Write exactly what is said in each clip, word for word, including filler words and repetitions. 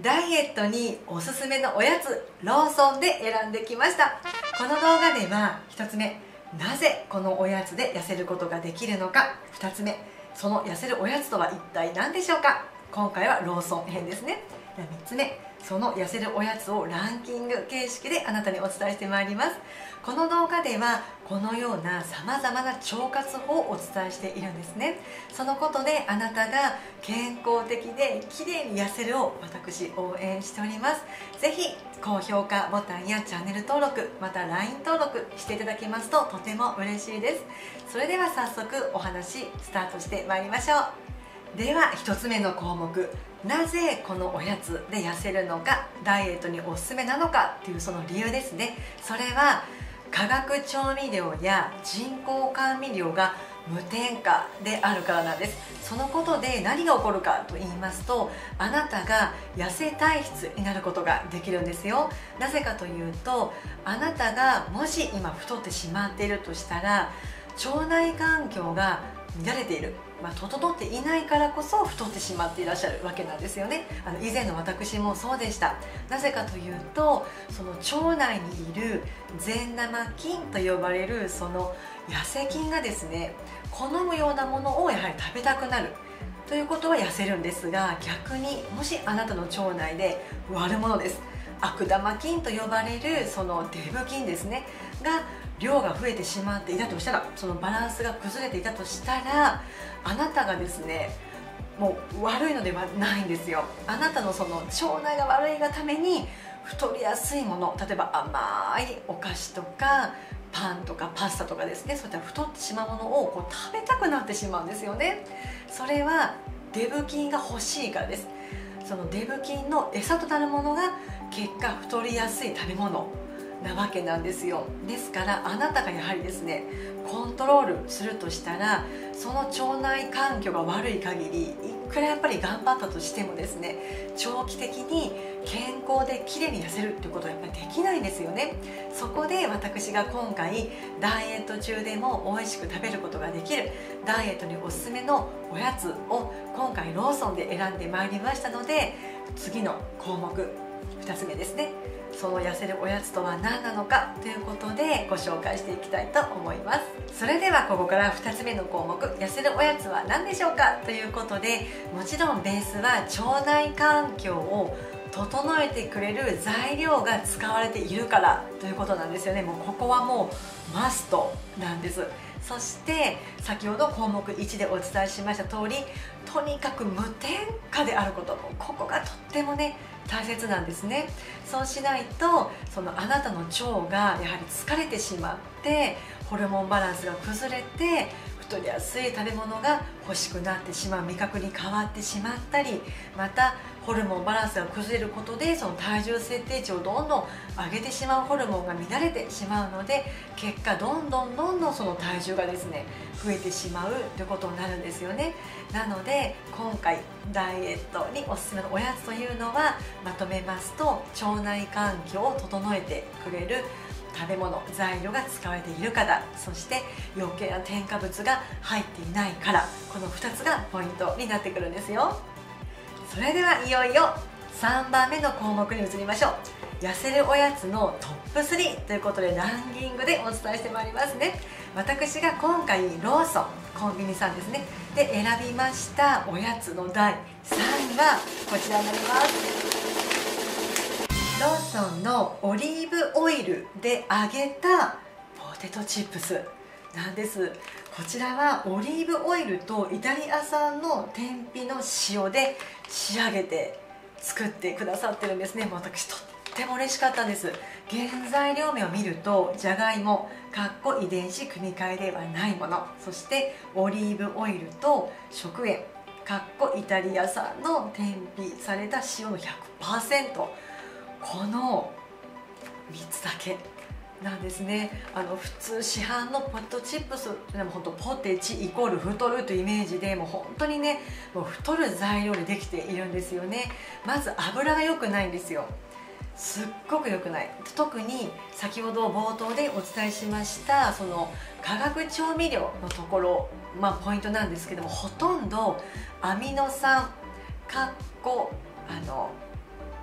ダイエットにおすすめのおやつ、ローソンで選んできました。この動画ではひとつめ、なぜこのおやつで痩せることができるのか。ふたつめ、その痩せるおやつとは一体何でしょうか。今回はローソン編ですね。ではみっつめ、その痩せるおやつをランキング形式であなたにお伝えしてまいります。この動画ではこのようなさまざまな腸活法をお伝えしているんですね。そのことであなたが健康的できれいに痩せるを私応援しております。ぜひ高評価ボタンやチャンネル登録、また ライン 登録していただけますととても嬉しいです。それでは早速お話スタートしてまいりましょう。ではひとつめの項目、なぜこのおやつで痩せるのか、ダイエットにおすすめなのかっていうその理由ですね。それは化学調味料や人工甘味料が無添加であるからなんです。そのことで何が起こるかと言いますと、あなたが痩せ体質になることができるんですよ。なぜかというと、あなたがもし今太ってしまっているとしたら、腸内環境が乱れている、まあ、整っていないからこそ太ってしまっていらっしゃるわけなんですよね。あの以前の私もそうでした。なぜかというと、その腸内にいる善玉菌と呼ばれるその痩せ菌がですね、好むようなものをやはり食べたくなるということは痩せるんですが、逆にもしあなたの腸内で悪者です、悪玉菌と呼ばれるそのデブ菌ですねが量が増えてしまっていたとしたら、そのバランスが崩れていたとしたら、あなたがですねもう悪いのではないんですよ。あなたのその腸内が悪いがために太りやすいもの、例えば甘いお菓子とかパンとかパスタとかですね、そういった太ってしまうものをこう食べたくなってしまうんですよね。それはデブ菌が欲しいからです。そのデブ菌の餌となるものが結果太りやすい食べ物なわけなんですよ。ですからあなたがやはりですねコントロールするとしたら、その腸内環境が悪い限り、いくらやっぱり頑張ったとしてもですね、長期的に健康できれいに痩せるっていうことはやっぱりできないんですよね。そこで私が今回ダイエット中でも美味しく食べることができるダイエットにおすすめのおやつを今回ローソンで選んでまいりましたので、次の項目ふたつめですね、その痩せるおやつとは何なのかということでご紹介していきたいと思います。それではここからふたつめの項目、痩せるおやつは何でしょうかということで、もちろんベースは腸内環境を整えてくれる材料が使われているからということなんですよね。もうここはもうマストなんです。そして先ほど項目いちでお伝えしました通り、とにかく無添加であること、ここがとってもね大切なんですね。そうしないと、そのあなたの腸がやはり疲れてしまってホルモンバランスが崩れて太りやすい食べ物が欲しくなってしまう、味覚に変わってしまったり、またホルモンバランスが崩れることでその体重設定値をどんどん上げてしまうホルモンが乱れてしまうので、結果どんどんどんどんその体重がですね増えてしまうということになるんですよね。なので今回ダイエットにおすすめのおやつというのは、まとめますと、腸内環境を整えてくれる食べ物、材料が使われているから、そして余計な添加物が入っていないから、このふたつがポイントになってくるんですよ。それではいよいよさんばんめの項目に移りましょう。痩せるおやつのトップスリーということでランキングでお伝えしてまいりますね。私が今回ローソン、コンビニさんですねで選びましたおやつのだいさんいはこちらになります。ローソンのオリーブオイルで揚げたポテトチップスなんです。こちらはオリーブオイルとイタリア産の天日の塩で仕上げて作ってくださってるんですね。私とっても嬉しかったんです。原材料名を見ると、じゃがいもかっこ遺伝子組み換えではないもの、そしてオリーブオイルと食塩かっこイタリア産の天日された塩の ひゃくパーセント、このみっつだけなんですね。あの普通市販のポテトチップスっていうのは本当ポテチイコール太るというイメージで、もう本当にねもう太る材料でできているんですよね。まず油が良くないんですよ。すっごく良くない。特に先ほど冒頭でお伝えしましたその化学調味料のところ、まあポイントなんですけども、ほとんどアミノ酸かっこあの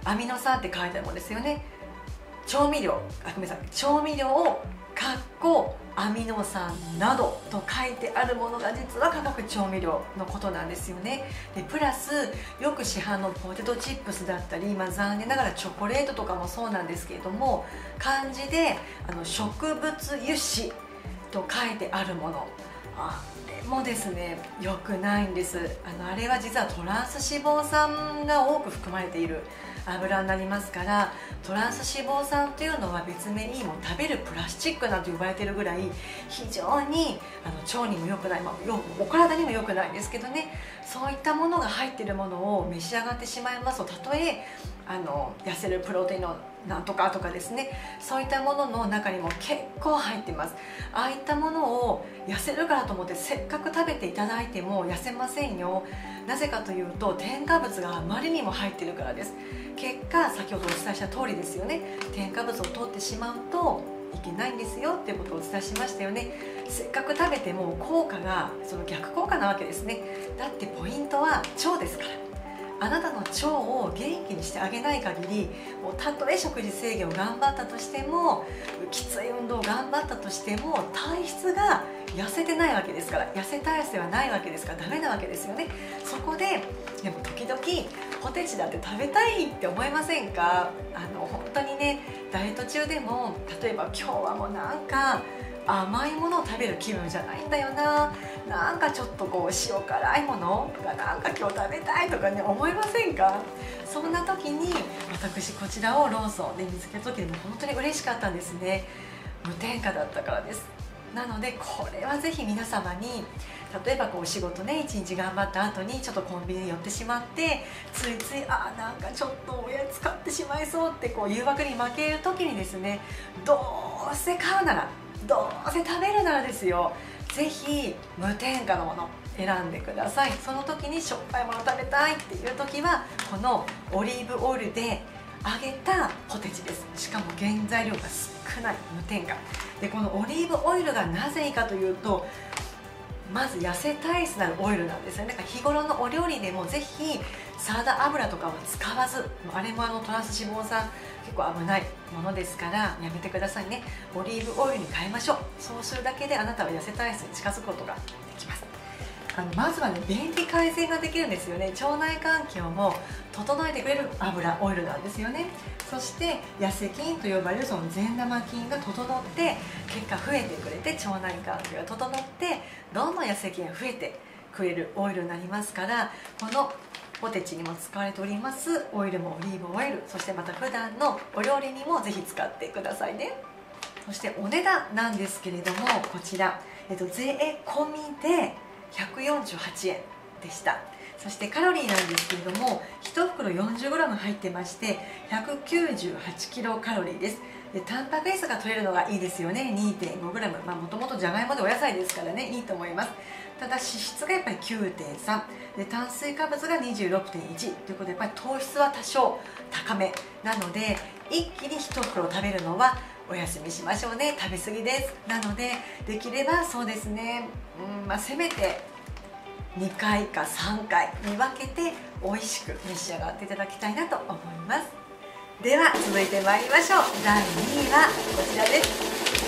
アミノ酸って書いてあるものですよね。調味料、あ、ごめんなさい、調味料をかっこアミノ酸などと書いてあるものが実は化学調味料のことなんですよね。でプラスよく市販のポテトチップスだったり、まあ、残念ながらチョコレートとかもそうなんですけれども、漢字であの植物油脂と書いてあるもの、あれもですね良くないんです。あのあれは実はトランス脂肪酸が多く含まれている油になりますから、トランス脂肪酸というのは別名にも食べるプラスチックなんて呼ばれているぐらい非常にあの腸にも良くない、まあ、お体にも良くないんですけどね、そういったものが入っているものを召し上がってしまいますと、たとえあの痩せるプロテインのなんとかとかですね、そういったものの中にも結構入ってます。ああいったものを痩せるからと思ってせっかく食べていただいても痩せませんよ。なぜかというと添加物があまりにも入っているからです。結果先ほどお伝えした通りですよね、添加物を取ってしまうといけないんですよっていうことをお伝えしましたよね。せっかく食べても効果がその逆効果なわけですね。だってポイントは腸ですから。あなたの腸を元気にしてあげない限り、もうたとえ食事制限を頑張ったとしても、きつい運動を頑張ったとしても、体質が痩せてないわけですから、痩せ体質ではないわけですからダメなわけですよね。そこででも時々ポテチだって食べたいって思いませんか？あの本当にね、ダイエット中でも例えば今日はもうなんか甘いものを食べる気分じゃないんだよな、なんかちょっとこう塩辛いものがなんか今日食べたいとかね思いませんか？そんな時に私こちらをローソンで見つけた時でも本当に嬉しかったんですね。無添加だったからです。なのでこれはぜひ皆様に、例えばこうお仕事ね一日頑張った後にちょっとコンビニに寄ってしまって、ついついあなんかちょっとおやつ買ってしまいそうってこう誘惑に負ける時にですね、どうせ買うならどうせ食べるならですよ、ぜひ無添加のもの選んでください。その時にしょっぱいもの食べたいっていう時はこのオリーブオイルで揚げたポテチです。しかも原材料が少ない無添加で、このオリーブオイルがなぜいいかというと、まず痩せ体質なるオイルなんですよね。だから日頃のお料理でもぜひサラダ油とかは使わず、あれもあのトランス脂肪酸結構危ないものですからやめてくださいね。オリーブオイルに変えましょう。そうするだけであなたは痩せ体質に近づくことができます。あのまずはね、便秘改善ができるんですよね。腸内環境も整えてくれる油オイルなんですよね。そして痩せ菌と呼ばれるその善玉菌が整って結果増えてくれて、腸内環境が整ってどんどん痩せ菌が増えてくれるオイルになりますから、このポテチにも使われておりますオイルもオリーブオイル、そしてまた普段のお料理にもぜひ使ってくださいね。そしてお値段なんですけれども、こちら、えっと、税込みでひゃくよんじゅうはちえんでした。そしてカロリーなんですけれども、いち袋 よんじゅうグラム 入ってましてひゃくきゅうじゅうはちキロカロリーです。でタンパク質が取れるのがいいですよね。 にてんごグラム、まあもともとじゃがいもでお野菜ですからね、いいと思います。ただ脂質がやっぱり きゅうてんさん で、炭水化物が にじゅうろくてんいち ということで、やっぱり糖質は多少高めなので、一気にいち袋食べるのはお休みしましょうね。食べ過ぎです。なのでできればそうですね、うん、まあ、せめてにかいかさんかいに分けて美味しく召し上がっていただきたいなと思います。では続いてまいりましょう。だいにいはこちらです。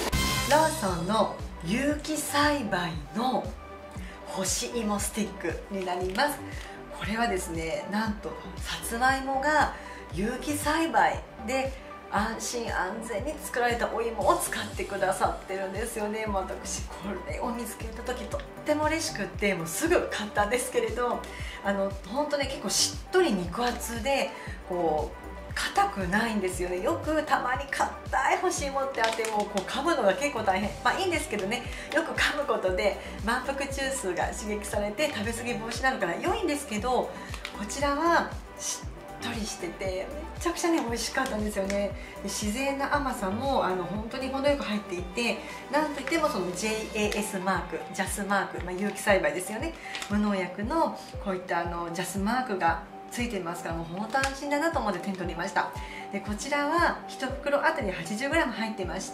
ローソンの有機栽培の干し芋スティックになります。これはですね、なんとさつまいもが有機栽培で安心安全に作られたお芋を使ってくださってるんですよね。私これを見つけた時とっても嬉しくって、もうすぐ買ったんですけれど、あの本当ね、結構しっとり肉厚でこう硬くないんですよね。よくたまに硬い干し芋ってあってもこう噛むのが結構大変、まあいいんですけどね、よく噛むことで満腹中枢が刺激されて食べ過ぎ防止になるから良いんですけど、こちらはしっとりしててめちゃくちゃね美味しかったんですよね。自然な甘さもあの本当に程よく入っていて、なんといってもその ジェイエーエス マーク、ジャスマーク、まあ、有機栽培ですよね。無農薬のこういったあのジャスマークがついてますから、もう本当安心だなと思って手に取りました。でこちらはいち袋あたり はちじゅうグラム 入ってまして、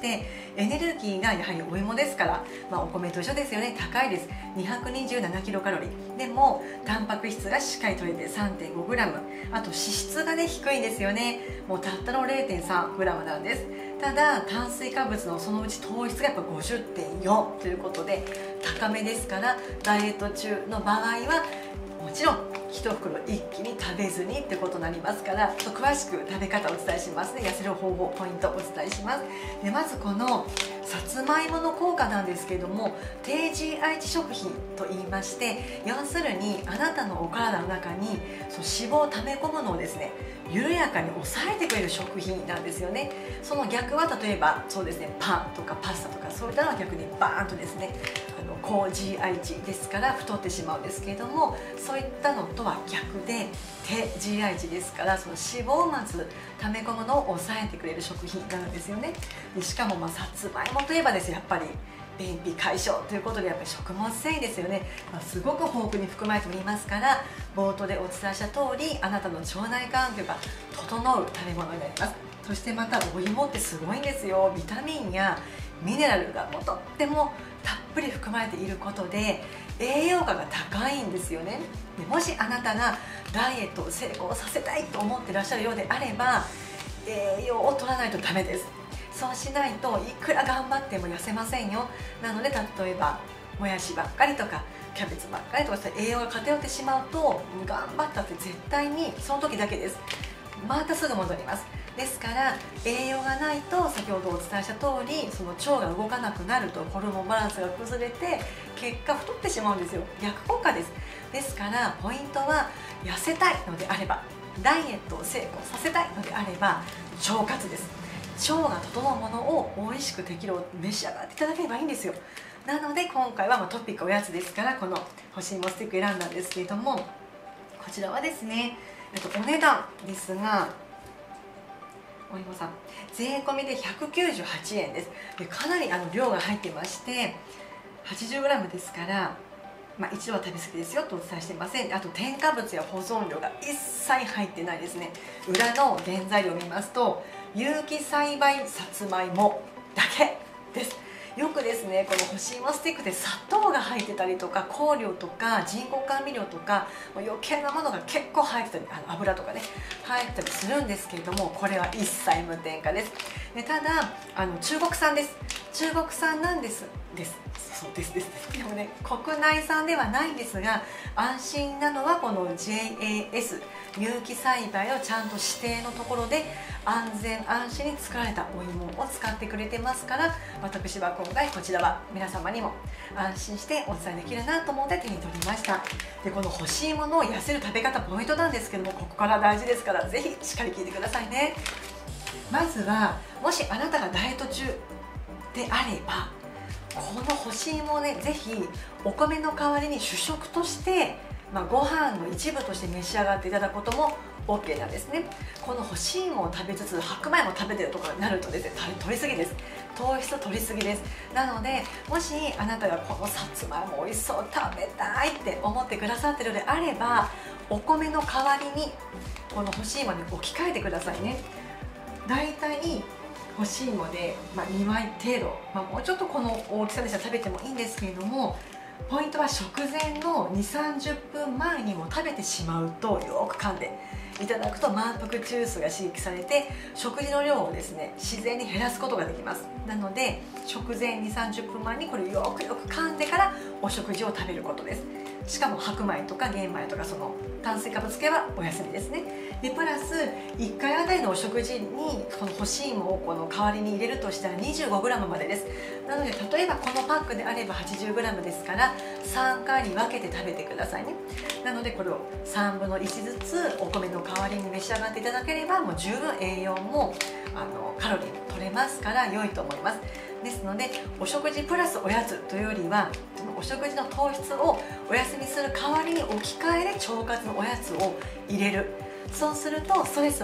エネルギーがやはりお芋ですから、まあ、お米と一緒ですよね、高いです。にひゃくにじゅうななキロカロリーでもタンパク質がしっかり取れて さんてんごグラム、 あと脂質がね低いんですよね。もうたったの れいてんさんグラム なんです。ただ炭水化物のそのうち糖質がやっぱ ごじゅってんよん ということで高めですから、ダイエット中の場合はもちろんいち袋一気に食べずにってことになりますから、ちょっと詳しく食べ方をお伝えしますね。痩せる方法ポイントをお伝えします。でまずこのさつまいもの効果なんですけれども、低 ジーアイ 値食品と言いまして、要するにあなたのお体の中にそう脂肪を溜め込むのをですね緩やかに抑えてくれる食品なんですよね。その逆は例えばそうですね、パンとかパスタとかそういったのは逆にバーンとですねあの高 ジーアイ 値ですから太ってしまうんですけれども、そういったのとは逆で低 ジーアイ 値ですから、その脂肪をまず溜め込むのを抑えてくれる食品なんですよね。でしかもまあさつまいもといえばですね、やっぱり便秘解消ということでやっぱり食物繊維ですよね、まあ、すごく豊富に含まれておりますから、冒頭でお伝えした通りあなたの腸内環境が整う食べ物になります。そしてまたお芋ってすごいんですよ。ビタミンやミネラルがもうとってもたっぷり含まれていることで栄養価が高いんですよね。でもしあなたがダイエットを成功させたいと思ってらっしゃるようであれば、栄養を取らないとダメです。そうしないといくら頑張っても痩せませんよ。なので例えばもやしばっかりとかキャベツばっかりとか栄養が偏ってしまうと頑張ったって絶対にその時だけです。またすぐ戻ります。ですから栄養がないと先ほどお伝えした通りその腸が動かなくなるとホルモンバランスが崩れて結果太ってしまうんですよ。逆効果です。ですからポイントは痩せたいのであれば、ダイエットを成功させたいのであれば腸活です。腸が整うものを美味しく適量召し上がっていただければいいんですよ。なので今回はまあトピックおやつですから、この干し芋スティック選んだんですけれども、こちらはですね、えっと、お値段ですがお芋さん税込みでひゃくきゅうじゅうはちえんです。でかなりあの量が入ってまして はちじゅうグラム ですから、まあ、一度は食べ過ぎですよとお伝えしていません。あと添加物や保存料が一切入ってないですね。裏の原材料を見ますと有機栽培さつまいもだけです。よくですねこの干し芋スティックで砂糖が入ってたりとか香料とか人工甘味料とか余計なものが結構入ってたり、あの油とかね入ったりするんですけれども、これは一切無添加です。でただあの中国産です。中国産なんですですそうですですですでもね国内産ではないんですが、安心なのはこの ジェイエーエス 有機栽培をちゃんと指定のところで安全安心に作られたお芋を使ってくれてますから、私は今回こちらは皆様にも安心してお伝えできるなと思って手に取りました。でこの干し芋の痩せる食べ方ポイントなんですけども、ここから大事ですからぜひしっかり聞いてくださいね。まずはもしあなたがダイエット中であればこの干し芋をねぜひお米の代わりに主食として、まあ、ご飯の一部として召し上がっていただくことも OK なんですね。この干し芋を食べつつ白米も食べてるとかになるとですね取りすぎです。糖質取りすぎです。なのでもしあなたがこのさつまいも美味しそう食べたいって思ってくださってるのであれば、お米の代わりにこの干し芋に置き換えてくださいね。だいたい干し芋で、まあ、にまい程度、まあ、もうちょっとこの大きさでしたら食べてもいいんですけれども、ポイントは食前のにじゅうさんじゅっぷんまえにも食べてしまうとよく噛んでいただくと満腹中枢が刺激されて食事の量をですね自然に減らすことができます。なので食前にじゅうさんじゅっぷんまえにこれをよくよく噛んでからお食事を食べることです。しかも白米とか玄米とかその炭水化物系はお休みですね。でプラスいっかいあたりのお食事にこの干し芋をこの代わりに入れるとしたら にじゅうごグラム までです。なので例えばこのパックであれば はちじゅうグラム ですからさんかいに分けて食べてくださいね。なのでこれをさんぶんのいちずつお米の代わりに召し上がっていただければもう十分栄養もあのカロリーも取れますから良いと思います。ですのでお食事プラスおやつというよりはお食事の糖質をお休みする代わりに置き換えで腸活のおやつを入れる。そうするとストレスも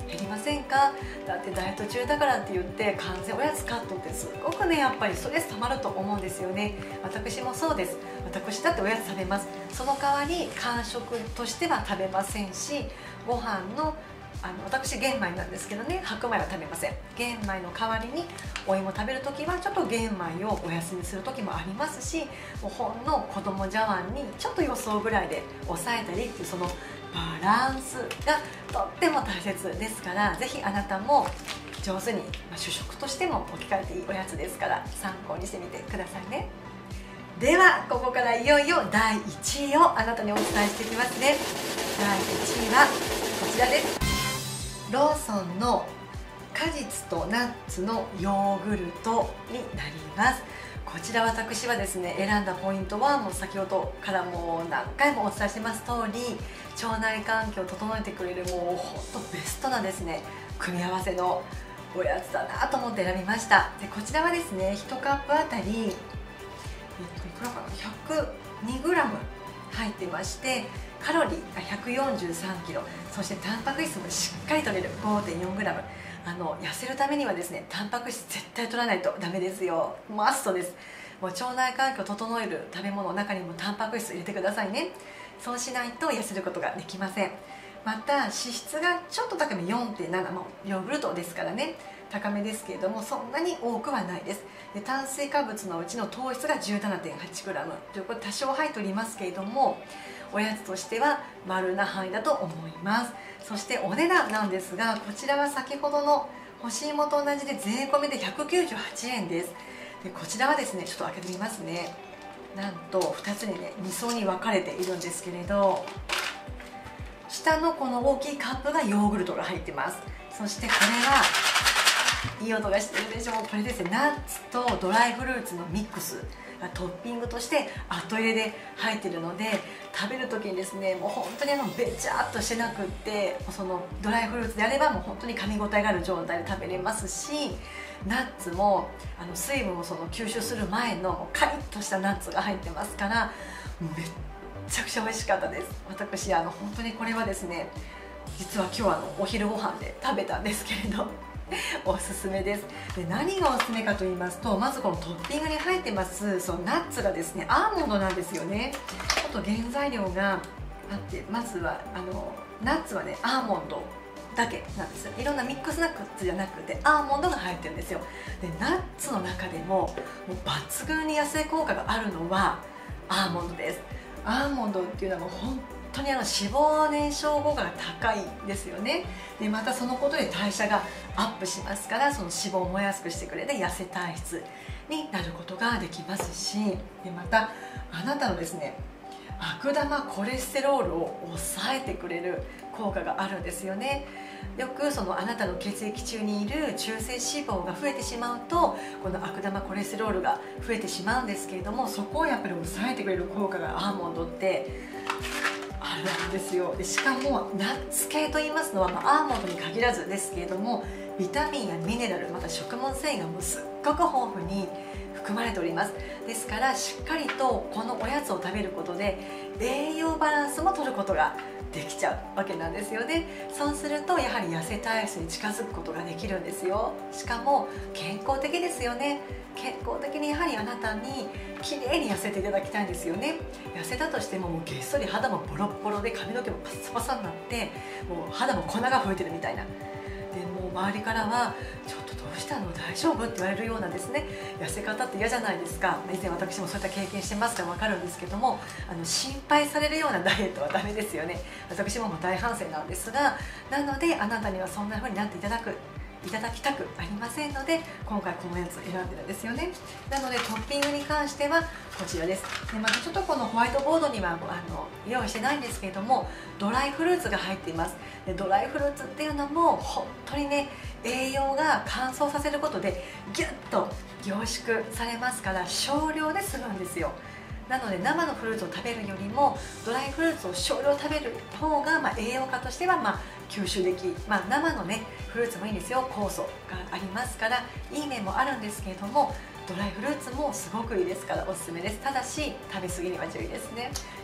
減りませんか？だってダイエット中だからって言って完全おやつカットってすごくねやっぱりストレスたまると思うんですよね。私もそうです。私だっておやつ食べます。その代わり間食としては食べませんし、ご飯のあの私玄米なんですけどね、白米は食べません。玄米の代わりにお芋食べるときはちょっと玄米をお休みする時もありますし、もうほんの子供茶碗にちょっと予想ぐらいで抑えたりっていうそのバランスがとっても大切ですから、ぜひあなたも上手に、まあ、主食としても置き換えていいおやつですから参考にしてみてくださいね。ではここからいよいよだいいちいをあなたにお伝えしていきますね。だいいちいはこちらです。ローソンの果実とナッツのヨーグルトになります。こちら私はですね選んだポイントはもう先ほどからもう何回もお伝えしてます通り、腸内環境を整えてくれるもうほんとベストなですね組み合わせのおやつだなと思って選びました。でこちらはですねいちカップあたり、えっと、いくらかな ひゃくにグラム 入ってまして、カロリーが ひゃくよんじゅうさんキロ、そしてタンパク質もしっかり取れる ごてんよんグラム。 あの痩せるためにはですねタンパク質絶対取らないとダメですよ。マストです。もう腸内環境を整える食べ物の中にもタンパク質入れてくださいね。そうしないと痩せることができません。また脂質がちょっと高め よんてんなな もヨーグルトですからね高めですけれども、そんなに多くはないです。で炭水化物のうちの糖質が じゅうななてんはちグラム ということで多少入っておりますけれども、おやつとしては丸な範囲だと思います。そしてお値段なんですが、こちらは先ほどの干し芋と同じで税込みでひゃくきゅうじゅうはちえんです。でこちらはですねちょっと開けてみますね。なんとふたつにねに層に分かれているんですけれど、下のこの大きいカップがヨーグルトが入ってます。そしてこれはいい音がしてるでしょう。これですねナッツとドライフルーツのミックスがトッピングとして後入れで入ってるので、食べる時にですねもう本当にあのべちゃっとしてなくって、そのドライフルーツであればもう本当に噛み応えがある状態で食べれますし、ナッツもあの水分をその吸収する前のカリッとしたナッツが入ってますから、めっちゃくちゃ美味しかったです。私あの本当にこれはですね実は今日はあのお昼ご飯で食べたんですけれどおすすめです。で何がおすすめかと言いますと、まずこのトッピングに入ってますそのナッツがですねアーモンドなんですよね。ちょっと原材料があって、まずはあのナッツはねアーモンドだけなんですよ。いろんなミックスナッツじゃなくてアーモンドが入ってるんですよ。でナッツの中でももう抜群に痩せ効果があるのはアーモンドです。アーモンドっていうのはもう本当にあの脂肪燃焼効果が高いですよね。でまたそのことで代謝がアップしますから、その脂肪を燃えやすくしてくれて痩せ体質になることができますし、でまたあなたのですね悪玉コレステロールを抑えてくれる効果があるんですよね。よくそのあなたの血液中にいる中性脂肪が増えてしまうとこの悪玉コレステロールが増えてしまうんですけれども、そこをやっぱり抑えてくれる効果がアーモンドってあるんですよ。でしかもナッツ系と言いますのは、まあ、アーモンドに限らずですけれどもビタミンやミネラル、また食物繊維がもうすっごく豊富に含まれております。ですからしっかりとこのおやつを食べることで栄養バランスも取ることができちゃうわけなんですよね。そうするとやはり痩せ体質に近づくことができるんですよ。しかも健康的ですよね。健康的にやはりあなたに綺麗に痩せていただきたいんですよね。痩せたとしてももうげっそり肌もボロッボロで髪の毛もパッサパサになってもう肌も粉が増えてるみたいな。でもう周りからはちょっとどうしたの大丈夫って言われるようなですね痩せ方って嫌じゃないですか。以前私もそういった経験してますから分かるんですけども、あの心配されるようなダイエットはダメですよね。私ももう大反省なんですが、なのであなたにはそんな風になっていただくいただきたくありませんので、今回このやつを選んでるんですよね。なのでトッピングに関してはこちらです。でまたちょっとこのホワイトボードにはあの用意してないんですけれども、ドライフルーツが入っています。でドライフルーツっていうのも本当にね栄養が乾燥させることでギュッと凝縮されますから少量で済むんですよ。なので生のフルーツを食べるよりもドライフルーツを少量食べる方が、まあ、栄養価としては、まあ、吸収でき、まあ、生のねフルーツもいいんですよ。酵素がありますからいい面もあるんですけれども、ドライフルーツもすごくいいですからおすすめです。ただし食べ過ぎには注意ですね。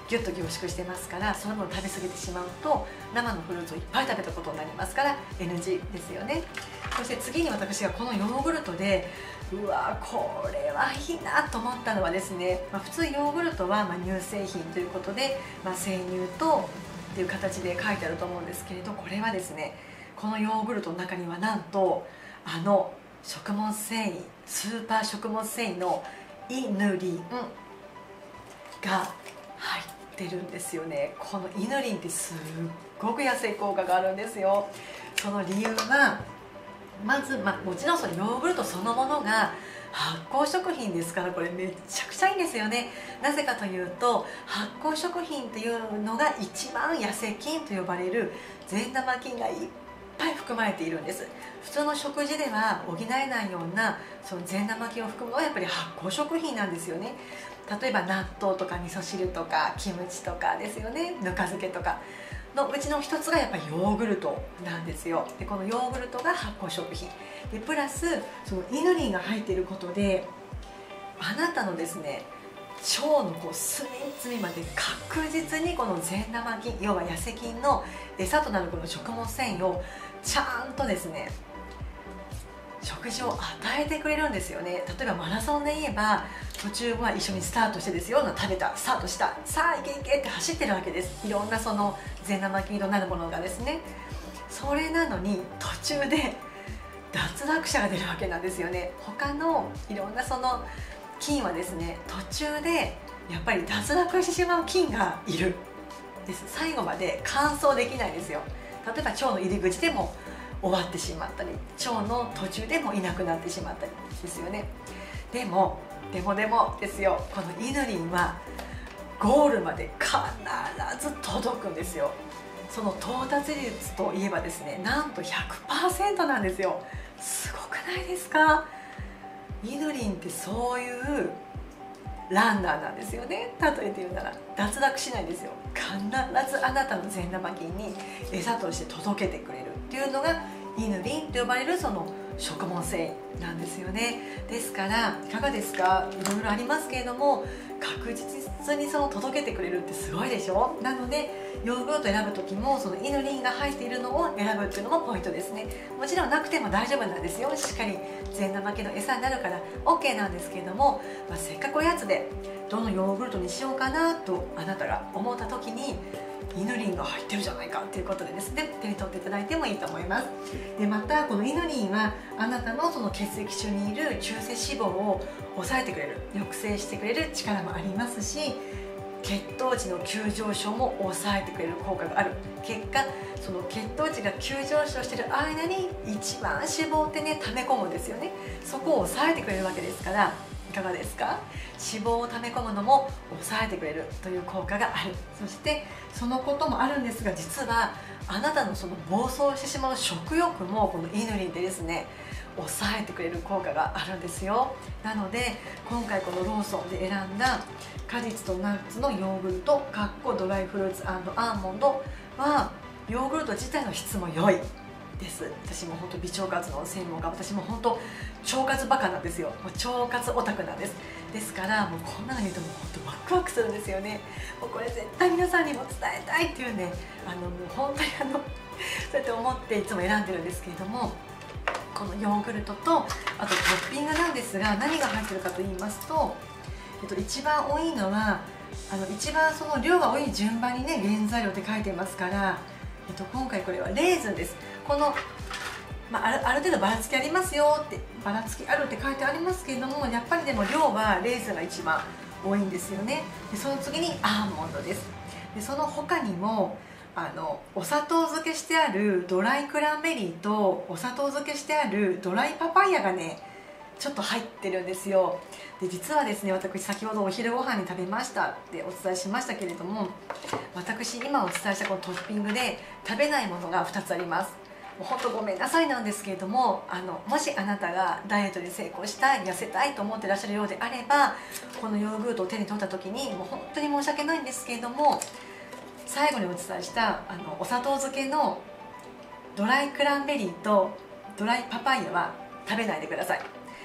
ギュッと凝縮してますから、そういうものを食べ過ぎてしまうと生のフルーツをいっぱい食べたことになりますから エヌジー ですよね。そして次に私がこのヨーグルトでうわこれはいいなと思ったのはですね、まあ、普通ヨーグルトはまあ乳製品ということで、まあ、生乳とっていう形で書いてあると思うんですけれど、これはですね、このヨーグルトの中にはなんとあの食物繊維、スーパー食物繊維のイヌリンが入ってるんですよね。このイヌリンってすっごく痩せ効果があるんですよ。その理由はまず、まあ、もちろんそのヨーグルトそのものが発酵食品ですから、これめちゃくちゃいいんですよね。なぜかというと、発酵食品っていうのが一番痩せ菌と呼ばれる善玉菌がいっぱい含まれているんです。普通の食事では補えないようなその善玉菌を含むのはやっぱり発酵食品なんですよね。例えば納豆とか味噌汁とかキムチとかですよね、ぬか漬けとかのうちの一つがやっぱりヨーグルトなんですよ。でこのヨーグルトが発酵食品で、プラスそのイヌリンが入っていることで、あなたのですね腸のこう隅々まで確実にこの善玉菌、要は痩せ菌の餌となるこの食物繊維をちゃんとですね食事を与えてくれるんですよね。例えばマラソンで言えば、途中は一緒にスタートしてですよ、食べた、スタートした、さあ行け行けって走ってるわけです。いろんなその善玉菌となるものがですね。それなのに途中で脱落者が出るわけなんですよね。他のいろんなその菌はですね、途中でやっぱり脱落してしまう菌がいるです。最後まで完走できないんですよ。例えば腸の入り口でも終わってしまったり、腸の途中でもいなくなってしまったりですよね。でもでもでもですよ、このイヌリンはゴールまで必ず届くんですよ。その到達率といえばですね、なんと ひゃくパーセント なんですよ。すごくないですか？イヌリンってそういうランナーなんですよね。例えて言うなら脱落しないんですよ。必ずあなたの善玉菌に餌として届けてくれるっていうのがイヌリンと呼ばれるその食物繊維なんですよね。ですからいかがですか？いろいろありますけれども、確実にその届けてくれるってすごいでしょ。なのでヨーグルト選ぶ時もそのイヌリンが入っているのを選ぶっていうのもポイントですね。もちろんなくても大丈夫なんですよ。しっかり善玉菌の餌になるから オーケー なんですけれども、まあ、せっかくおやつでどのヨーグルトにしようかなとあなたが思った時にイヌリンが入ってるじゃないかということでですね、手に取っていただいてもいいと思います。でまたこのイヌリンはあなたのその血液中にいる中性脂肪を抑えてくれる、抑制してくれる力もありますし、血糖値の急上昇も抑えてくれる効果がある。結果その血糖値が急上昇している間に一番脂肪ってね溜め込むんですよね。そこを抑えてくれるわけですから、いかがですか？脂肪を溜め込むのも抑えてくれるという効果がある。そしてそのこともあるんですが、実はあなたのその暴走してしまう食欲もこのイヌリンでですね抑えてくれる効果があるんですよ。なので今回このローソンで選んだ果実とナッツのヨーグルトかっこドライフルーツ&アーモンドはヨーグルト自体の質も良いです。私も本当美腸活の専門家、私も本当腸活バカなんですよ。もう腸活オタクなんです。ですからもうこんなの見るともう本当ワクワクするんですよね。もうこれ絶対皆さんにも伝えたいっていうね、あのもう本当にあのそうやって思っていつも選んでるんですけれども、このヨーグルトとあとトッピングなんですが、何が入ってるかと言いますと、えっと、一番多いのはあの一番その量が多い順番にね原材料って書いてますから、えっと、今回これはレーズンです。この、まあ、ある、ある程度ばらつきありますよって、ばらつきあるって書いてありますけれども、やっぱりでも量はレーズンが一番多いんですよね。でその次にアーモンドです。でその他にもあのお砂糖漬けしてあるドライクランベリーとお砂糖漬けしてあるドライパパイヤがねちょっと入ってるんですよ。で実はですね、私先ほどお昼ご飯に食べましたってお伝えしましたけれども、私今お伝えしたこのトッピングで食べないものがふたつあります。もう本当ごめんなさいなんですけれども、あのもしあなたがダイエットで成功したい、痩せたいと思ってらっしゃるようであれば、このヨーグルトを手に取った時にもう本当に申し訳ないんですけれども、最後にお伝えしたあのお砂糖漬けのドライクランベリーとドライパパイヤは食べないでください。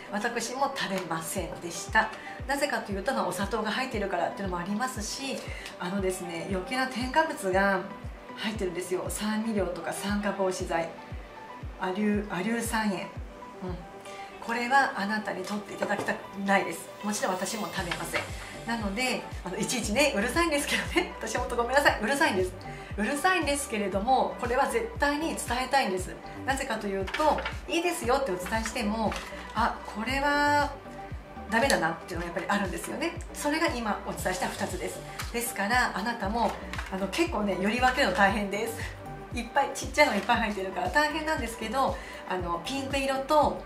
私も食べませんでした。なぜかというと、まあ、お砂糖が入っているからっていうのもありますし、あのですね、余計な添加物が入ってるんですよ。酸味料とか酸化防止剤、アリュアリュー酸塩、うん、これはあなたに取っていただきたくないです。もちろん私も食べません。なのであのいちいちね、うるさいんですけどね、私は本当ごめんなさい、うるさいんですうるさいんですけれども、これは絶対に伝えたいんです。なぜかというと、いいですよってお伝えしても、あ、これはダメだなっていうのがやっぱりあるんですよね。それが今お伝えしたふたつです。ですからあなたもあの結構ね、より分けるの大変です。いっぱいちっちゃいのがいっぱい入ってるから大変なんですけど、あのピンク色とあの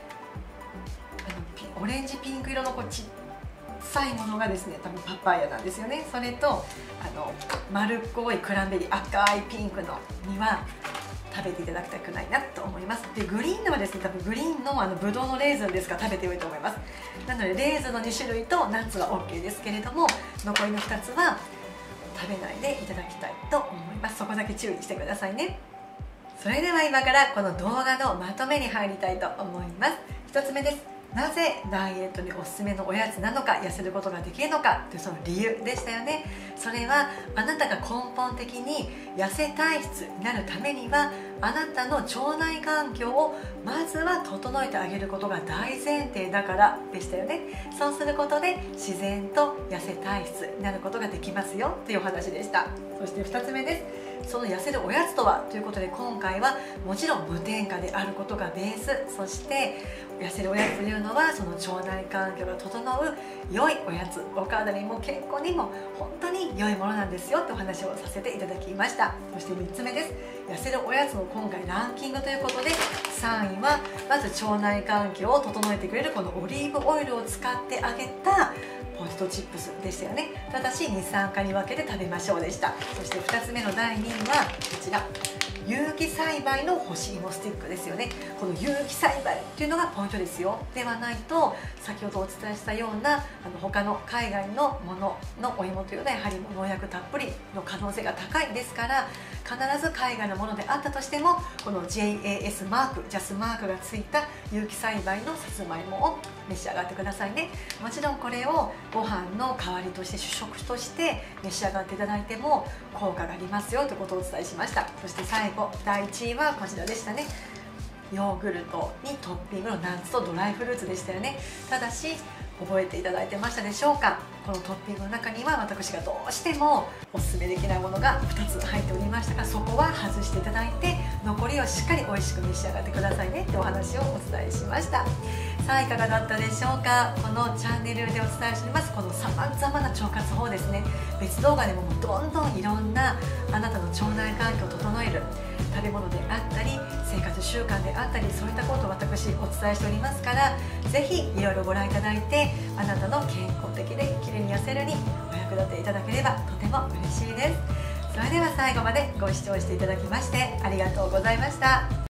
オレンジピンク色のこうちっさいものがですね、多分パパイヤなんですよね。それとあの丸っこいクランベリー、赤いピンクのには食べていただきたくないなと思います。でグリーンのはですね、多分グリーンのあのブドウのレーズンですから食べてよいと思います。なのでレーズンのにしゅるいとナッツは OK ですけれども、残りのふたつは食べないでいただきたいと思います。そこだけ注意してくださいね。それでは今からこの動画のまとめに入りたいと思います。ひとつめです。なぜダイエットにおすすめのおやつなのか、痩せることができるのかというその理由でしたよね。それはあなたが根本的に痩せ体質になるためには、あなたの腸内環境をまずは整えてあげることが大前提だからでしたよね。そうすることで自然と痩せ体質になることができますよというお話でした。そしてふたつめです。その痩せるおやつとはということで、今回はもちろん無添加であることがベース、そして痩せるおやつというのはその腸内環境が整う良いおやつ、お体にも健康にも本当に良いものなんですよってお話をさせていただきました。そしてみっつめです。痩せるおやつの今回ランキングということで、さんいはまず腸内環境を整えてくれるこのオリーブオイルを使ってあげたポテトチップスでしたよね。ただしに、さんかに分けて食べましょうでした。そしてふたつめのだいにいはこちら、有機栽培の干し芋スティックですよね。この有機栽培っていうのがポイントですよ。ではないと、先ほどお伝えしたようなあの他の海外のもののお芋というのはやはり農薬たっぷりの可能性が高いですから、必ず海外のものであったとしてもこの ジェイエーエス マーク、ジャスマークがついた有機栽培のさつまいもを召し上がってくださいね。もちろんこれをご飯の代わりとして主食として召し上がっていただいても効果がありますよということをお伝えしました。そして最後だいいちいはこちらでしたね。ヨーグルトにトッピングのナッツとドライフルーツでしたよね。ただし覚えていただいてましたでしょうか。このトッピングの中には私がどうしてもおすすめできないものがふたつ入っておりましたが、そこは外していただいて残りをしっかり美味しく召し上がってくださいねってお話をお伝えしました。さあいかがだったでしょうか。このチャンネルでお伝えしておりますこのさまざまな腸活法ですね、別動画でももうどんどんいろんなあなたの腸内環境を整える食べ物であったり生活習慣であったり、そういったことを私お伝えしておりますから、ぜひいろいろご覧いただいてあなたの健康的できれいに痩せるにお役立ていただければとても嬉しいです。それでは最後までご視聴していただきましてありがとうございました。